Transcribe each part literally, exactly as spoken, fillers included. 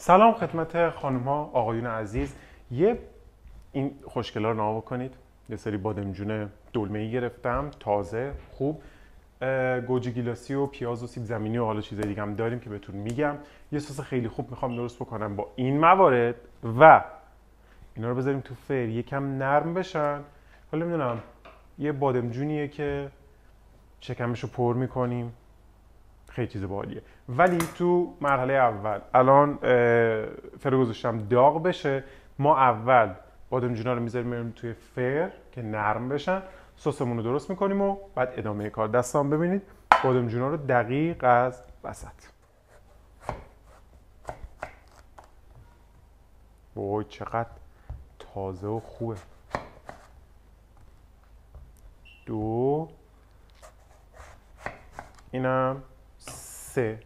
سلام خدمت خانم ها آقایون عزیز. یه این خوشگلا رو نگاه بکنید. یه سری بادمجون دلمه‌ای گرفتم تازه خوب، گوجه گیلاسی و پیاز و سیب زمینی و حالا چیزای دیگه هم داریم که بهتون میگم. یه سس خیلی خوب میخوام درست بکنم با این موارد و اینا رو بذاریم تو فر یکم نرم بشن. حالا نمیدونم یه بادمجونیه که شکمشو پر میکنیم، خیلی چیز باحالیه. ولی تو مرحله اول الان فر گذاشتم داغ بشه. ما اول بادمجونا رو میذاریم توی فر که نرم بشن، سسمون رو درست میکنیم و بعد ادامه کار. دستام ببینید بادمجونا رو دقیق از وسط. وای چقدر تازه و خوبه. دو، اینم سه.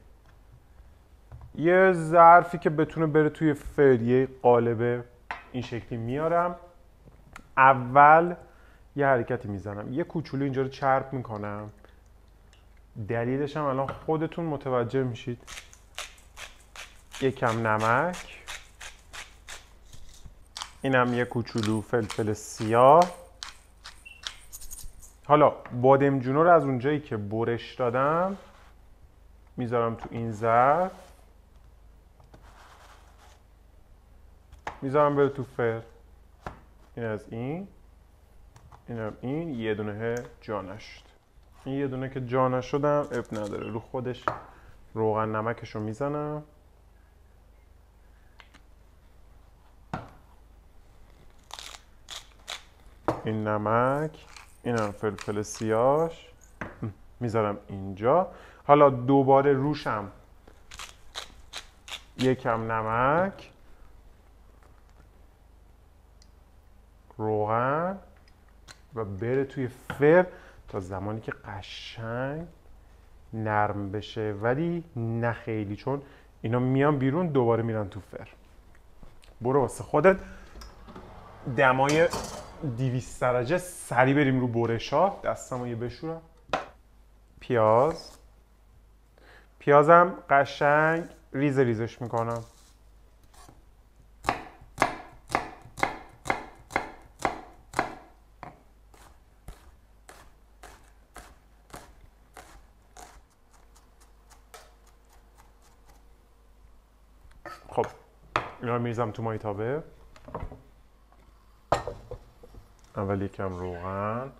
یه ظرفی که بتونه بره توی فر، یه قالب این شکلی میارم. اول یه حرکتی میزنم، یه کوچولو اینجا رو چرب میکنم. دلیلش هم الان خودتون متوجه میشید. یکم نمک، اینم یه کوچولو فلفل سیاه. حالا بادمجونا رو از اونجایی که برش دادم میذارم تو این ظرف، میذارم بره تو فر. این از این، اینم این، یه دونه جا نشد. این یه دونه که جا نشدم اب نداره، رو خودش روغن نمکش رو میزنم. این نمک، اینم فلفل سیاهش میذارم اینجا. حالا دوباره روشم یکم نمک، روغن و بره توی فر تا زمانی که قشنگ نرم بشه، ولی نه خیلی، چون اینا میان بیرون دوباره میرن تو فر. برو واسه خودت دمای دویست درجه سری بریم رو برشا. دستمو یه بشورم. پیاز پیازم قشنگ ریز ریزش میکنم. خب اینا رو میریزم تو مایتابه. اول یکم روغن،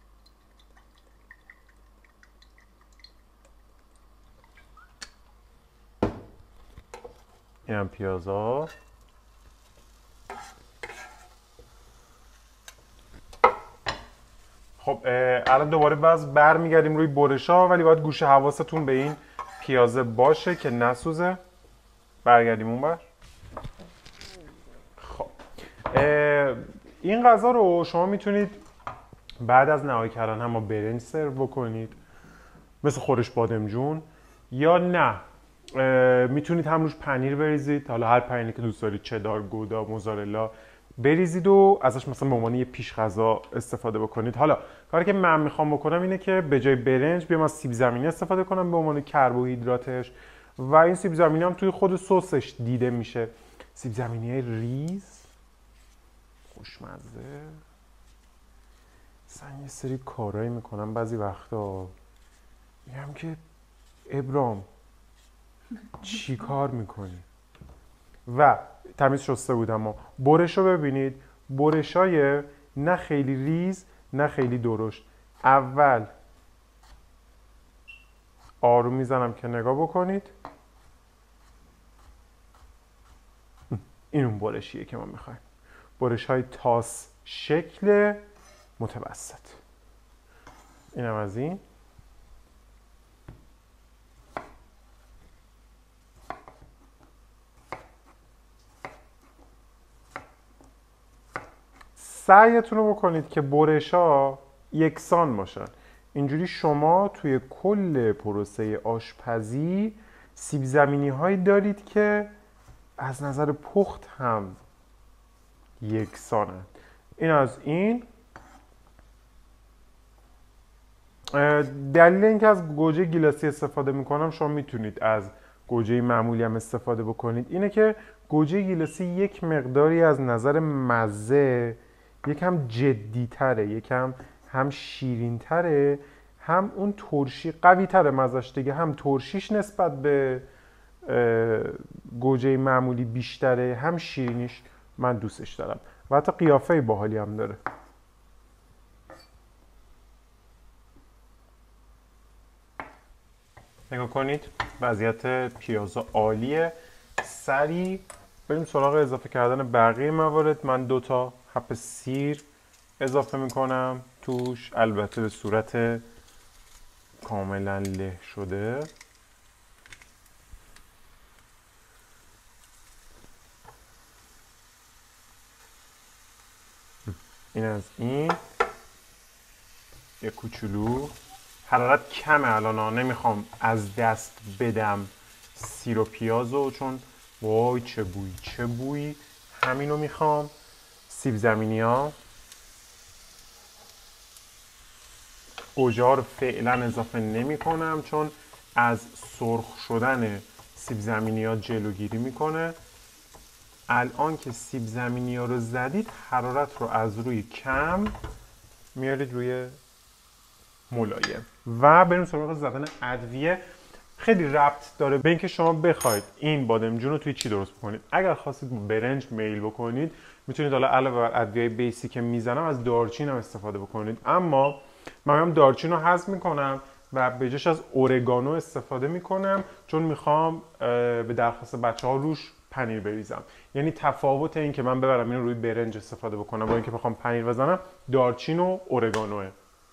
اینم پیازا. خب الان دوباره باز برمیگردیم روی برشا، ولی باید گوشه حواستون به این پیازه باشه که نسوزه. برگردیم اون بر. خب این غذا رو شما میتونید بعد از نهایی کردن هم با برنج سرو بکنید مثل خورش بادمجون، یا نه میتونید هم روش پنیر بریزید. حالا هر پنیری که دوست دارید، چدار، گودا، موزارلا، بریزید و ازش مثلا به عنوان یه پیش غذا استفاده بکنید. حالا کاری که من میخوام بکنم اینه که به جای برنج بیام از سیب زمینی استفاده کنم به عنوان کربوهیدراتش، و این سیب زمینی هم توی خود سسش دیده میشه. سیب زمینی ریز خوشمزه. مثلا یه سری کارایی میکنم بعضی وقتا میگم که ابرام چی کار میکنی؟ و تمیز شسته بودم. و برش رو ببینید، برشای نه خیلی ریز نه خیلی درشت. اول آروم میزنم که نگاه بکنید. این اون برشیه که ما میخوایم. برش های تاس شکل متوسط. اینم از این. سعیتون رو بکنید که برشا یکسان باشن. اینجوری شما توی کل پروسه آشپزی سیب زمینی هایی دارید که از نظر پخت هم یکسانن. این از این. دلیل اینکه از گوجه گیلاسی استفاده میکنم، شما میتونید از گوجه معمولی هم استفاده بکنید اینه که گوجه گیلاسی یک مقداری از نظر مزه یکم جدی‌تره، یکم هم شیرین‌تره، هم اون ترشی قوی‌تره مزش دیگه، هم ترشیش نسبت به گوجه معمولی بیشتره، هم شیرینیش من دوستش دارم و حتی قیافه باحالی هم داره. نگاه کنید وضعیت پیاز عالیه. سریع بریم سراغ اضافه کردن بقیه موارد. من دو تا حب سیر اضافه میکنم توش، البته به صورت کاملا له شده. این از این یه کوچولو حرارت کمه الان ها، نمیخوام از دست بدم سیر و پیازو چون وای چه بویی چه بویی. همینو میخوام. سیب زمینی ها گوجه ها رو فعلا اضافه نمی کنم چون از سرخ شدن سیب زمینی ها جلوگیری میکنه. الان که سیب زمینی ها رو زدید حرارت رو از روی کم میارید روی ملایم و بریم سراغ زدن ادویه. خیلی ربط داره به اینکه شما بخواید این بادمجون رو توی چی درست بکنید. اگر خواستید برنج میل بکنید میتونید حالا علاوه بر ادویه بیسی که میزنم از دارچین هم استفاده بکنید، اما من هم دارچین رو حذف میکنم و به جاش از اورگانو استفاده میکنم چون میخوام به درخواست بچه ها روش پنیر بریزم. یعنی تفاوت این که من ببرم اینو روی برنج استفاده بکنم با اینکه بخوام پنیر بزنم دارچین و اورگانوه.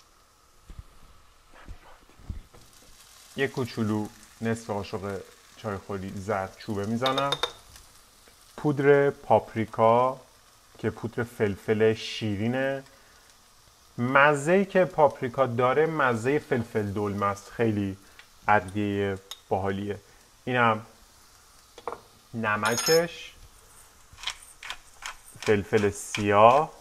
یک کوچولو نصف قاشق چایخوری زردچوبه میزنم. پودر پاپریکا که پودر فلفل شیرینه. مزه‌ای که پاپریکا داره مزه فلفل دلمه است، خیلی ادویه باحالیه. اینم نمکش، فلفل سیاه.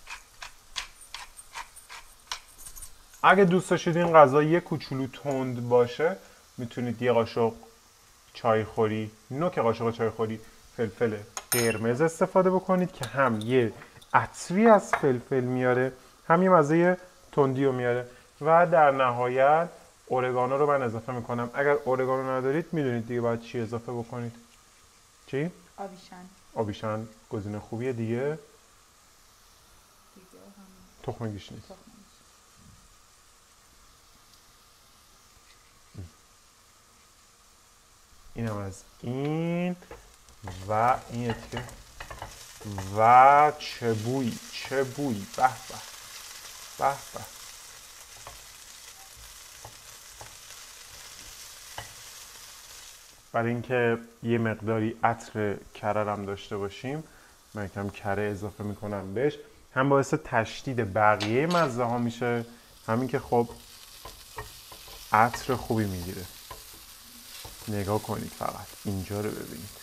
اگه دوست داشتید این غذا یه کوچولو تند باشه میتونید یه قاشق چایخوری، نوک قاشق چایخوری فلفل قرمز استفاده بکنید که هم یه عطری از فلفل میاره هم یه مزه تندی رو میاره. و در نهایت اورگانو رو من اضافه میکنم. اگر اورگانو ندارید میدونید دیگه باید چی اضافه بکنید. چی؟ آبیشن. آبیشن گزینه خوبیه دیگه. تخم گیشنیز. اینم از این و این یکی و چه بویی چه بویی به به به به. برای اینکه یه مقداری عطر کره هم داشته باشیم من یکم کره اضافه میکنم بهش، هم باعث تشدید بقیه مزه ها میشه همین که خب عطر خوبی میگیره. نگاه کنید فقط اینجا رو ببینید.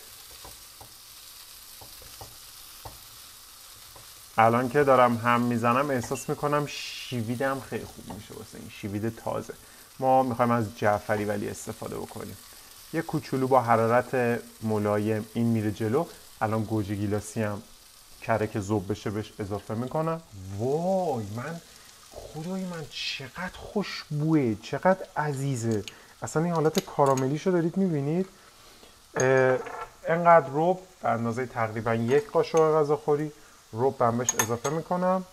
الان که دارم هم میزنم احساس میکنم شیویدم خیلی خوب میشه واسه این شیوید تازه. ما میخوایم از جعفری ولی استفاده بکنیم. یه کوچولو با حرارت ملایم این میره جلو. الان گوجه گیلاسی هم کره که ذوب بشه بهش اضافه میکنم. وای من خدای من چقدر خوشبوه، چقدر عزیزه. اصلا این حالت کاراملیشو دارید میبینید. انقدر رب به اندازه تقریبا یک قاشق غذاخوری رب هم بهش اضافه میکنم.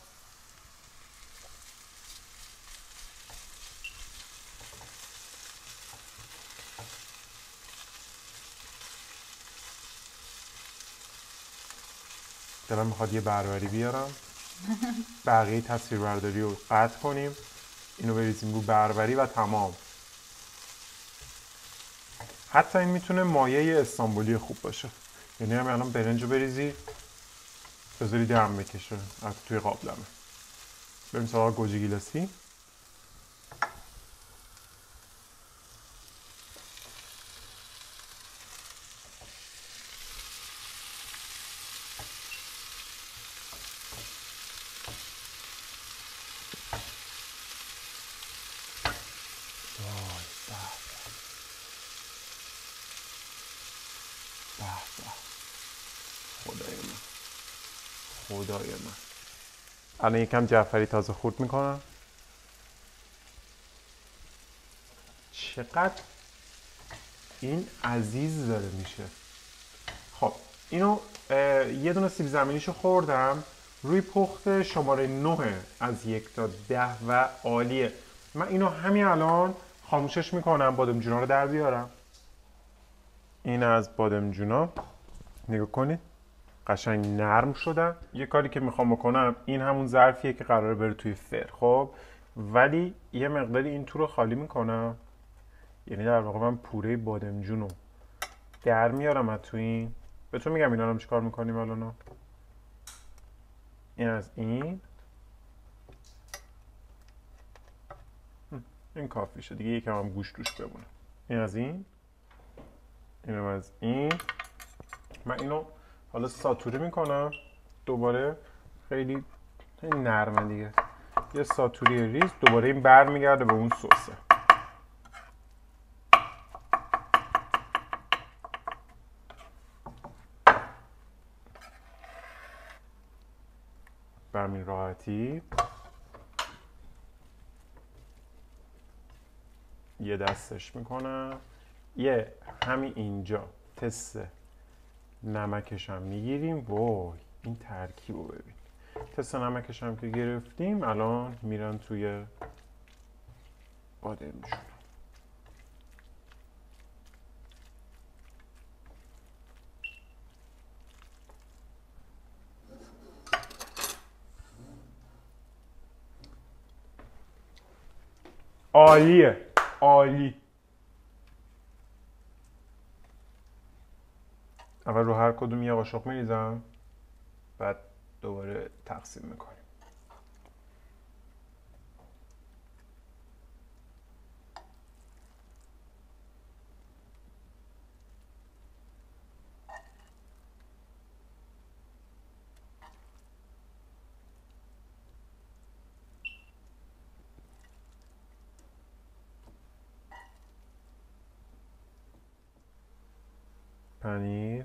دلم میخواد یه بربری بیارم. بقیه تصویربرداری رو قطع کنیم، اینو بریزیم رو بربری و تمام. حتی این میتونه مایه استانبولی خوب باشه. یعنی هم الان برنج رو بریزی بذاری دم بکشه از توی قابلمه. بریم سراغ گوجه گیلاسی. خدای من خدای من الان یکم جعفری تازه خورد میکنم. چقدر این عزیز داره میشه. خب اینو یه دونه سیب زمینیشو خوردم، روی پخت شماره نه از یک تا ده و عالیه. من اینو همین الان خاموشش میکنم، بادمجونا رو در بیارم. این از بادمجونا نگاه کنید قشنگ نرم شدن. یه کاری که میخوام بکنم، این همون ظرفیه که قراره بره توی فر، خب ولی یه مقداری این تو رو خالی میکنم، یعنی در واقع من پوره بادمجون رو در میارم از تو این. به تو میگم اینا رو چیکار میکنیم الان. این از این این کافیشه دیگه، یکم هم گوش توش بمونه. این از این اینم از این. من اینو حالا ساتوری میکنم دوباره، خیلی خیلی نرمه دیگه. یه ساتوری ریز، دوباره این بر میگرده به اون سسه. به همین راحتی یه دستش میکنم، یه همین اینجا تست نمکش هم میگیریم. وای این ترکیب رو ببین، تست نمکش هم که گرفتیم الان میرن توی بادمجون. عالیه، عالی. اول رو هر کدوم یه قاشق میریزم، بعد دوباره تقسیم میکنیم. پنیر،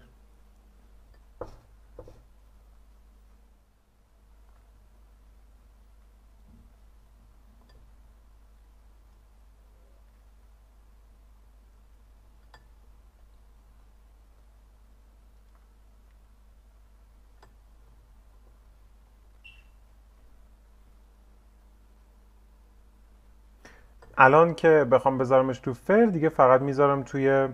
الان که بخوام بذارمش تو فر دیگه فقط میذارم توی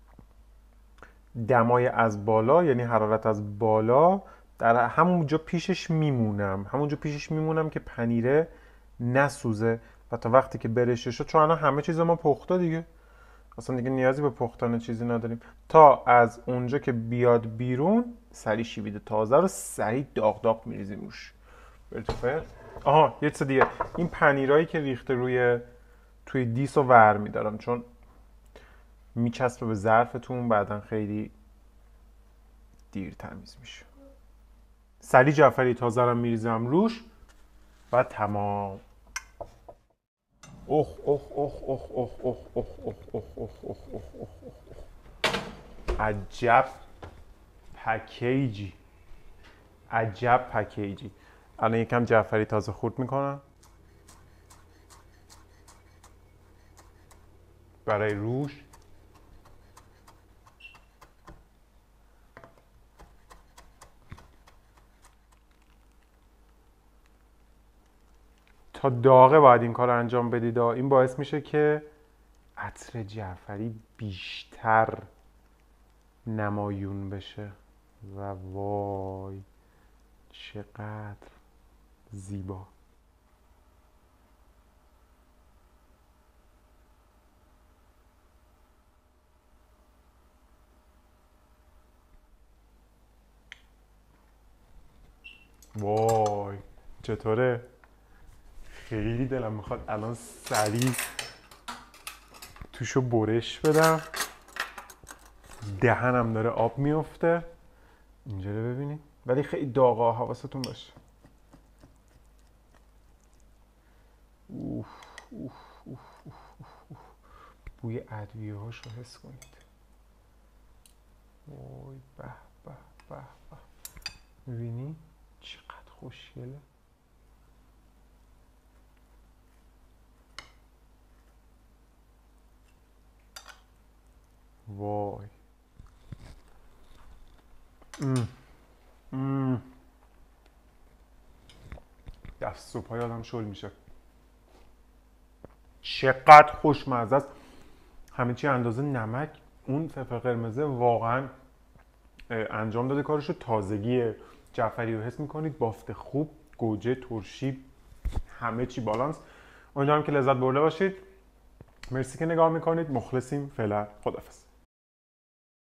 دمای از بالا، یعنی حرارت از بالا، در همونجا پیشش میمونم همونجا پیشش میمونم که پنیره نسوزه و تا وقتی که برشته شد، چون الان همه چیز ما پخته دیگه، اصلا دیگه نیازی به پختن چیزی نداریم، تا از اونجا که بیاد بیرون سری شیوید تازه رو سری داغ داغ میریزیم روش. برید. آها یه چیز دیگه، این پنیرایی که ریخته روی توی دیس رو ور میدارم، چون میچسبه به ظرفتون، بعدا خیلی دیر تمیز میشه. سری جعفری تازه رو میریزم روش و تمام. اوه اوه اوه اوه اوه اوه اوه اوه اوه اوه اوه اوه اوه اوه. عجب پکیجی، عجب پکیجی. الان یکم جعفری تازه خورد میکنم برای روش. تا داغه باید این کار انجام بدید، این باعث میشه که عطر جعفری بیشتر نمایون بشه و وای چقدر زیبا. وای چطوره؟ خیلی دلم میخواد الان سریع توشو برش بدم، دهنم داره آب میفته. اینجا رو ببینید، ولی خیلی داغا، حواستون باشه. اوف اوف اوف اوف اوف. بوی ادویه هاش رو حس کنید. وای به به به به. میبینی چقدر خوشگله. وای ام. ام. دست و پای آدم شل میشه. چقدر خوشمزه است. همه چی اندازه نمک. اون فلفل قرمزه واقعا انجام داده کارشو. تازگی جعفری رو حس میکنید، بافت خوب، گوجه، ترشی، همه چی بالانس. امیدوارم که لذت برده باشید. مرسی که نگاه میکنید. مخلصیم. فعلا خداحافظ.